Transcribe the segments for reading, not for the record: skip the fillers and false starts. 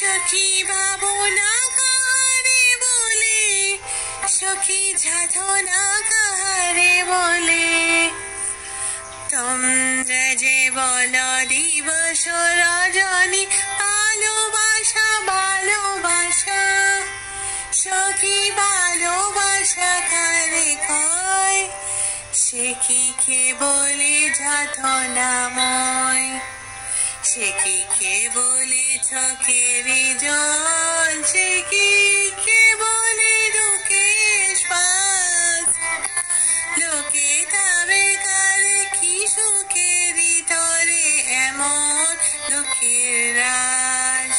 সখী ভাবনা কাহারে বলে, সখী সাধনা কাহারে বলে। তোমরা যে বলো দিবস রজনী ভালোবাসা ভালোবাসা, সখী ভালোবাসা কারে কয়, সে কি কেবলে যাতনাময়। সে কি কেবলে চোখেরই জল, সে কি কেবলে দুঃখের শ্বাস। লোকে তবে কারে কি সুখেরই তরে এমন দুঃখের রাস।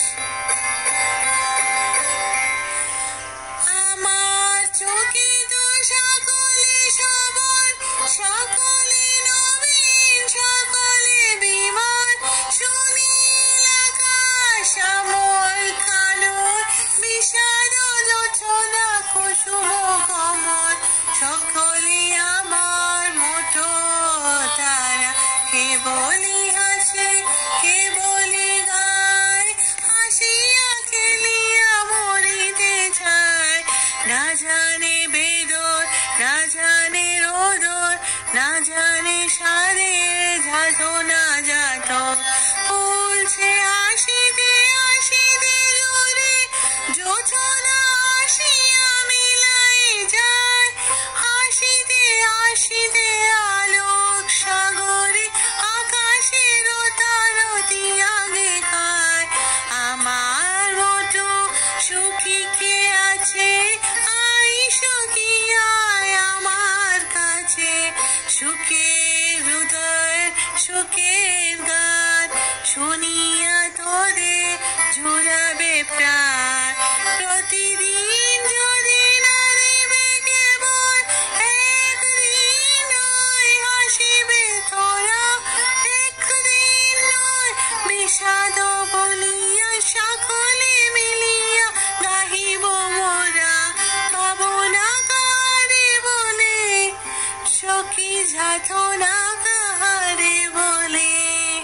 আমার চোখে তো সকলে সবল, সকলে নবীন, সকলে বিমান। সুনীল আকাশ আমল কানন, বিষাদ যোচনা কুসুম কমল। সকলে আমার মতো তারা, কেবলই হাসে কেবলই গায়। হাসিয়া খেলিয়া মরিতে চায়, না জানে বেদর না জানে রোদর, না জানে সারে যাতনা যাত। বলছে আসিতে আসিতে দূরে, যোচনা আসিয়া মিলাই যায়। আসিতে আসিতে আলোক সাগরে, আকাশের তারতি আগে খায়। আমার মতো সুখী কে আছে, আই সখী আয় আমার কাছে। সুখের হৃদয় সুখের গান, শুনিয়া তোরে জুড়াবে প্রাণ। প্রতিদিন যদি না দেবে কেবল একদিন, নয় হাসিবে তোরা একদিন, নয় বিষাদ বলিয়া সকলে মিলিয়া গাহিব মোরা। ভাবনা কাহারে বলে, সখী সাধনা কাহারে বলে।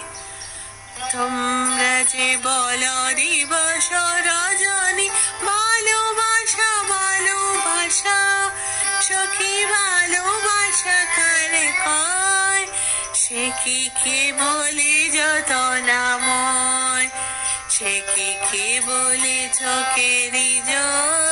তোমরা যে বলো দিবস রজনী ভালোবাসা ভালোবাসা, সখী ভালোবাসা কারে কয়, সে কি কেবলে যতনাময়। সে কি কেবলে চোখেরই জল।